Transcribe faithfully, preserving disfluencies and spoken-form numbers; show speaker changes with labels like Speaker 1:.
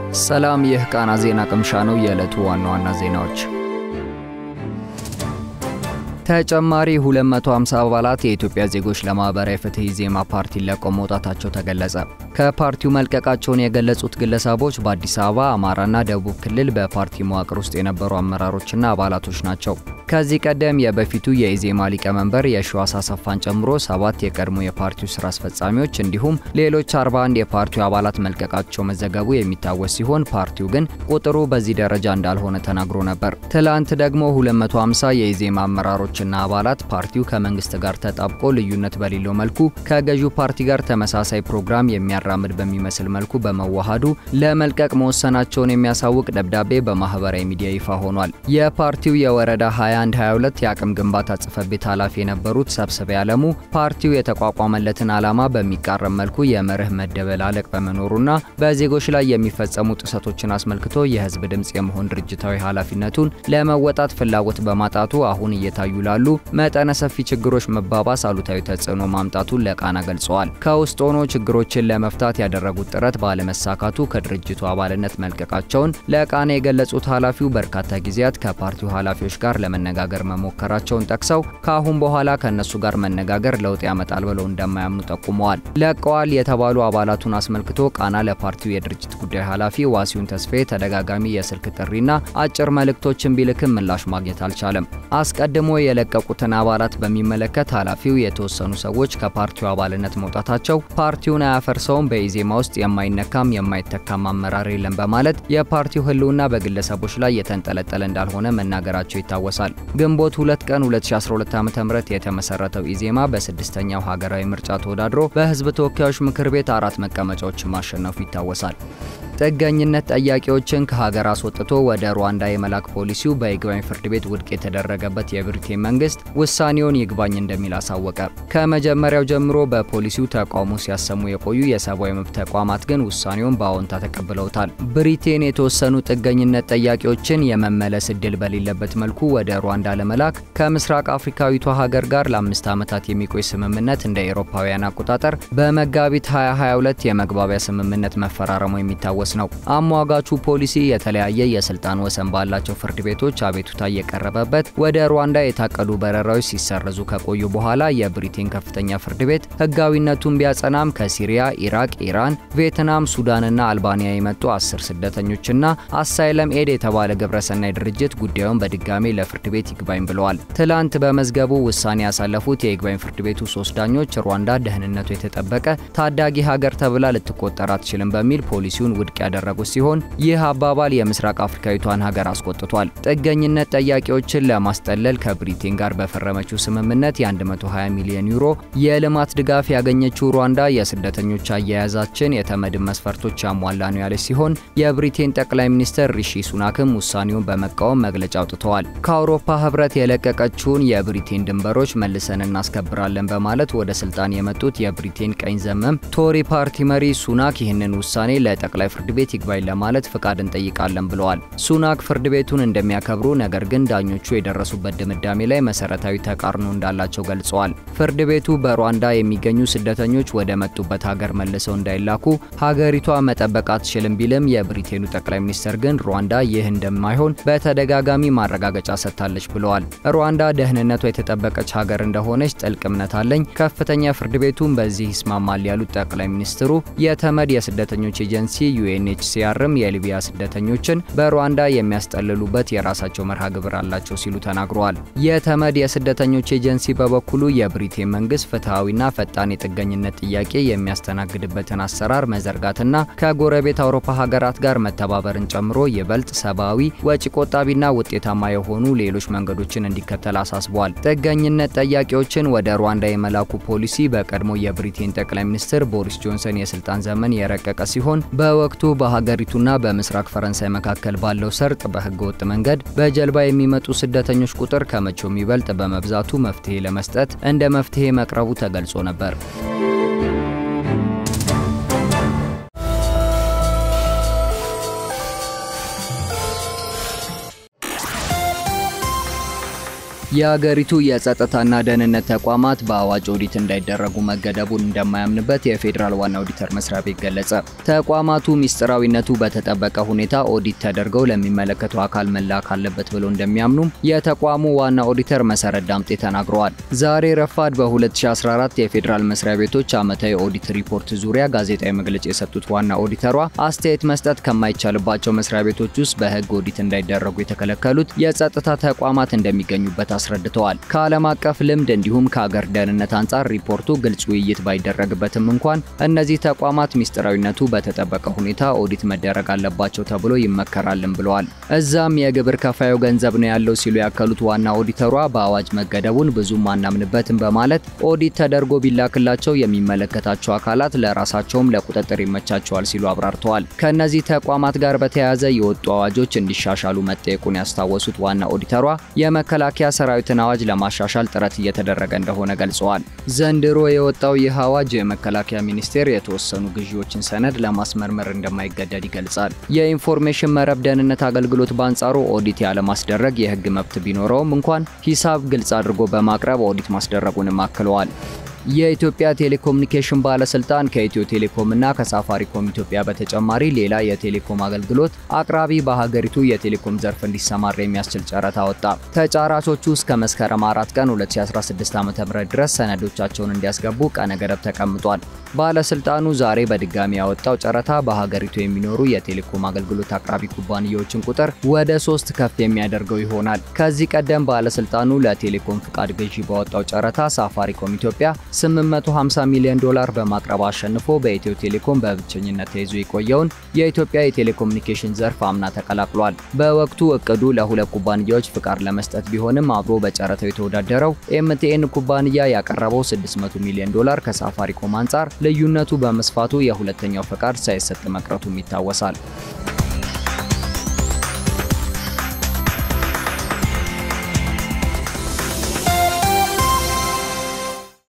Speaker 1: ሰላም ይህ ቃና ዜና ቅምሻ ነው። የዕለቱ ዋና ዋና ዜናዎች ተጨማሪ ሁለት መቶ ሃምሳ አባላት የኢትዮጵያ ዜጎች ለማህበራዊ ፍትህ ኢዜማ ፓርቲ ለቀው መውጣታቸው ተገለጸ። ከፓርቲው መልቀቃቸውን የገለጹት ግለሰቦች በአዲስ አበባ፣ አማራና ደቡብ ክልል በፓርቲ መዋቅር ውስጥ የነበሩ አመራሮችና አባላቶች ናቸው። ከዚህ ቀደም የበፊቱ የኢዜማ ሊቀመንበር የሺዋስ አሰፋን ጨምሮ ሰባት የቀድሞ የፓርቲው ስራ አስፈጻሚዎች እንዲሁም ሌሎች አርባ አንድ የፓርቲው አባላት መልቀቃቸው መዘገቡ የሚታወስ ሲሆን ፓርቲው ግን ቁጥሩ በዚህ ደረጃ እንዳልሆነ ተናግሮ ነበር። ትላንት ደግሞ ሁለት መቶ ሃምሳ የኢዜማ አመራሮችና አባላት ፓርቲው ከመንግስት ጋር ተጣብቆ ልዩነት በሌለው መልኩ ከገዢው ፓርቲ ጋር ተመሳሳይ ፕሮግራም የሚያራምድ በሚመስል መልኩ በመዋሃዱ ለመልቀቅ መወሰናቸውን የሚያሳውቅ ደብዳቤ በማህበራዊ ሚዲያ ይፋ ሆኗል። የፓርቲው የወረዳ ሃያ አንድ ሃያ ሁለት የአቅም ግንባታ ጽሕፈት ቤት ኃላፊ የነበሩት ሰብስቤ አለሙ ፓርቲው የተቋቋመለትን ዓላማ በሚቃረም መልኩ የመርህ መደበላለቅ በመኖሩና በዜጎች ላይ የሚፈጸሙ ጥሰቶችን አስመልክቶ የህዝብ ድምጽ የመሆን ድርጅታዊ ኃላፊነቱን ለመወጣት ፍላጎት በማጣቱ አሁን እየታዩ ላሉ መጠነ ሰፊ ችግሮች መባባስ አሉታዊ ተጽዕኖ ማምጣቱን ለቃና ገልጸዋል። ከውስጥ ሆኖ ችግሮችን ለመፍታት ያደረጉት ጥረት ባለመሳካቱ ከድርጅቱ አባልነት መልቀቃቸውን ለቃና የገለጹት ኃላፊው በርካታ ጊዜያት ከፓርቲው ኃላፊዎች ጋር ለመነጋገር መሞከራቸውን ጠቅሰው ካሁን በኋላ ከነሱ ጋር መነጋገር ለውጥ ያመጣል ብለው እንደማያምኑ ጠቁመዋል። ለቀዋል የተባሉ አባላቱን አስመልክቶ ቃና ለፓርቲው የድርጅት ጉዳይ ኃላፊ ዋሲውን ተስፋዬ ተደጋጋሚ የስልክ ጥሪና አጭር መልእክቶችን ቢልክም ምላሽ ማግኘት አልቻለም። አስቀድሞ የለቀቁትን አባላት በሚመለከት ኃላፊው የተወሰኑ ሰዎች ከፓርቲው አባልነት መውጣታቸው ፓርቲውን አያፈርሰውም፣ በኢዜማ ውስጥ የማይነካም የማይተካም አመራር የለም በማለት የፓርቲው ህልውና በግለሰቦች ላይ የተንጠለጠለ እንዳልሆነ መናገራቸው ይታወሳል። ግንቦት ሁለት ቀን ሁለት ሺህ አስራ ሁለት ዓ.ም የተመሰረተው ኢዜማ በስድስተኛው ሀገራዊ ምርጫ ተወዳድሮ በህዝብ ተወካዮች ምክር ቤት አራት መቀመጫዎችን ማሸነፉ ይታወሳል። ጥገኝነት ጠያቂዎችን ከሀገር አስወጥቶ ወደ ሩዋንዳ የመላክ ፖሊሲው በይግባኝ ፍርድ ቤት ውድቅ የተደረገበት የብሪቴን መንግስት ውሳኔውን ይግባኝ እንደሚል አሳወቀ። ከመጀመሪያው ጀምሮ በፖሊሲው ተቃውሞ ሲያሰሙ የቆዩ የሰብአዊ መብት ተቋማት ግን ውሳኔውን በአዎንታ ተቀብለውታል። ብሪቴን የተወሰኑ ጥገኝነት ጠያቂዎችን የመመለስ እድል በሌለበት መልኩ ወደ ሩዋንዳ ለመላክ ከምስራቅ አፍሪካዊቷ ሀገር ጋር ለአምስት ዓመታት የሚቆይ ስምምነት እንደ አውሮፓውያን አቆጣጠር በመጋቢት ሃያ ሃያ ሁለት የመግባቢያ ስምምነት መፈራረሙ የሚታወስ ነው። አሟጋቹ ፖሊሲ የተለያየ የስልጣን ወሰን ባላቸው ፍርድ ቤቶች አቤቱታ የቀረበበት ወደ ሩዋንዳ የታቀዱ በረራዎች ሲሰረዙ ከቆዩ በኋላ የብሪቴን ከፍተኛ ፍርድ ቤት ህጋዊነቱን ቢያጸናም ከሲሪያ፣ ኢራቅ፣ ኢራን፣ ቪየትናም፣ ሱዳንና አልባኒያ የመጡ አስር ስደተኞችና አሳይለም ኤድ የተባለ ግብረሰናይ ድርጅት ጉዳዩን በድጋሚ ለፍርድ ቤት ይግባኝ ብለዋል። ትላንት በመዝገቡ ውሳኔ ያሳለፉት የይግባኝ ፍርድ ቤቱ ሶስት ዳኞች ሩዋንዳ ደህንነቱ የተጠበቀ ታዳጊ ሀገር ተብላ ልትቆጠር አትችልም በሚል ፖሊሲውን ውድቅ ያደረጉ ሲሆን ይህ አባባል የምስራቅ አፍሪካዊቷን ሀገር አስቆጥቷል። ጥገኝነት ጠያቂዎችን ለማስጠለል ከብሪቴን ጋር በፈረመችው ስምምነት የ120 ሚሊዮን ዩሮ የልማት ድጋፍ ያገኘችው ሩዋንዳ የስደተኞች አያያዛችን የተመድን መስፈርቶች ያሟላ ነው ያለች ሲሆን የብሪቴን ጠቅላይ ሚኒስትር ሪሺ ሱናክም ውሳኔውን በመቃወም መግለጫ አውጥተዋል። ከአውሮፓ ህብረት የለቀቀችውን የብሪቴን ድንበሮች መልሰን እናስከብራለን በማለት ወደ ስልጣን የመጡት የብሪቴን ቀኝ ዘመም ቶሪ ፓርቲ መሪ ሱናክ ይህንን ውሳኔ ለጠቅላይ ፍርድ ቤት ይግባኝ ለማለት ፍቃድ እንጠይቃለን ብለዋል። ሱናክ ፍርድ ቤቱን እንደሚያከብሩ ነገር ግን ዳኞቹ የደረሱበት ድምዳሜ ላይ መሰረታዊ ተቃርኖ እንዳላቸው ገልጸዋል። ፍርድ ቤቱ በሩዋንዳ የሚገኙ ስደተኞች ወደ መጡበት ሀገር መልሰው እንዳይላኩ ሀገሪቷ መጠበቅ አትችልም ቢልም የብሪቴኑ ጠቅላይ ሚኒስትር ግን ሩዋንዳ ይህ እንደማይሆን በተደጋጋሚ ማረጋገጫ ሰጥታለች ብለዋል። ሩዋንዳ ደህንነቷ የተጠበቀች ሀገር እንደሆነች ጥልቅ እምነት አለኝ፣ ከፍተኛ ፍርድ ቤቱን በዚህ ይስማማል ያሉት ጠቅላይ ሚኒስትሩ የተመድ የስደተኞች ኤጀንሲ ዩኤንኤችሲአርም የሊቢያ ስደተኞችን በሩዋንዳ የሚያስጠልሉበት የራሳቸው መርሃ ግብር አላቸው ሲሉ ተናግረዋል። የተመድ የስደተኞች ኤጀንሲ በበኩሉ የብሪቴን መንግስት ፍትሃዊና ፈጣን የጥገኝነት ጥያቄ የሚያስተናግድበትን አሰራር መዘርጋትና ከጎረቤት አውሮፓ ሀገራት ጋር መተባበርን ጨምሮ ይበልጥ ሰብአዊ፣ ወጪ ቆጣቢና ውጤታማ የሆኑ ሌሎች መንገዶችን እንዲከተል አሳስበዋል። ጥገኝነት ጠያቂዎችን ወደ ሩዋንዳ የመላኩ ፖሊሲ በቀድሞ የብሪቴን ጠቅላይ ሚኒስትር ቦሪስ ጆንሰን የስልጣን ዘመን የረቀቀ ሲሆን በወቅቱ በሀገሪቱና በምስራቅ ፈረንሳይ መካከል ባለው ሰርጥ በህገ ወጥ መንገድ በጀልባ የሚመጡ ስደተኞች ቁጥር ከመቼውም ይበልጥ በመብዛቱ መፍትሄ ለመስጠት እንደ መፍትሄ መቅረቡ ተገልጾ ነበር። የሀገሪቱ የጸጥታና ደህንነት ተቋማት በአዋጅ ኦዲት እንዳይደረጉ መገደቡን እንደማያምንበት የፌዴራል ዋና ኦዲተር መስሪያ ቤት ገለጸ። ተቋማቱ ሚስጥራዊነቱ በተጠበቀ ሁኔታ ኦዲት ተደርገው ለሚመለከተው አካል መላክ አለበት ብለው እንደሚያምኑም የተቋሙ ዋና ኦዲተር መሰረት ዳምጤ ተናግረዋል። ዛሬ ረፋድ በ2014 የፌዴራል መስሪያ ቤቶች ዓመታዊ ኦዲት ሪፖርት ዙሪያ ጋዜጣዊ መግለጫ የሰጡት ዋና ኦዲተሯ አስተያየት መስጠት ከማይቻልባቸው መስሪያ ቤቶች ውስጥ በህግ ኦዲት እንዳይደረጉ የተከለከሉት የጸጥታ ተቋማት እንደሚገኙበት አስረድተዋል። ከዓለም አቀፍ ልምድ እንዲሁም ከሀገር ደህንነት አንጻር ሪፖርቱ ግልጽ ውይይት ባይደረግበትም እንኳን እነዚህ ተቋማት ሚስጥራዊነቱ በተጠበቀ ሁኔታ ኦዲት መደረግ አለባቸው ተብሎ ይመከራልም ብለዋል። እዛም የግብር ከፋዩ ገንዘብ ነው ያለው ሲሉ ያከሉት ዋና ኦዲተሯ በአዋጅ መገደቡን ብዙም አናምንበትም በማለት ኦዲት ተደርጎ ቢላክላቸው የሚመለከታቸው አካላት ለራሳቸውም ለቁጥጥር ይመቻቸዋል ሲሉ አብራርተዋል። ከነዚህ ተቋማት ጋር በተያያዘ የወጡ አዋጆች እንዲሻሻሉ መጠየቁን ያስታወሱት ዋና ኦዲተሯ የመከላከያ ሰራዊትን አዋጅ ለማሻሻል ጥረት እየተደረገ እንደሆነ ገልጸዋል። ዘንድሮ የወጣው ይህ አዋጅ የመከላከያ ሚኒስቴር የተወሰኑ ግዢዎችን ሰነድ ለማስመርመር እንደማይገደድ ይገልጻል። የኢንፎርሜሽን መረብ ደህንነት አገልግሎት በአንጻሩ ኦዲት ያለማስደረግ የህግ መብት ቢኖረውም እንኳን ሂሳብ ግልጽ አድርጎ በማቅረብ ኦዲት ማስደረጉንም አክለዋል። የኢትዮጵያ ቴሌኮሙኒኬሽን ባለስልጣን ከኢትዮ ቴሌኮም እና ከሳፋሪኮም ኢትዮጵያ በተጨማሪ ሌላ የቴሌኮም አገልግሎት አቅራቢ በሀገሪቱ የቴሌኮም ዘርፍ እንዲሰማራ የሚያስችል ጨረታ ወጣ። ተጫራቾቹ እስከ መስከረም አራት ቀን ሁለት ሺህ አስራ ስድስት ዓ.ም ድረስ ሰነዶቻቸውን እንዲያስገቡ ቀነ ገደብ ተቀምጧል። ባለስልጣኑ ዛሬ በድጋሚ ያወጣው ጨረታ በሀገሪቱ የሚኖሩ የቴሌኮም አገልግሎት አቅራቢ ኩባንያዎችን ቁጥር ወደ ሶስት ከፍ የሚያደርገው ይሆናል። ከዚህ ቀደም ባለስልጣኑ ለቴሌኮም ፍቃድ ግዢ ባወጣው ጨረታ ሳፋሪኮም ኢትዮጵያ ስምንት መቶ ሃምሳ ሚሊዮን ዶላር በማቅረብ አሸንፎ በኢትዮ ቴሌኮም በብቸኝነት ተይዞ የቆየውን የኢትዮጵያ የቴሌኮሙኒኬሽን ዘርፍ አምና ተቀላቅሏል። በወቅቱ እቅዱ ለሁለት ኩባንያዎች ፍቃድ ለመስጠት ቢሆንም አብሮ በጨረታው የተወዳደረው ኤምቲኤን ኩባንያ ያቀረበው ስድስት መቶ ሚሊዮን ዶላር ከሳፋሪኮም አንጻር ልዩነቱ በመስፋቱ የሁለተኛው ፍቃድ ሳይሰጥ መቅረቱም ይታወሳል።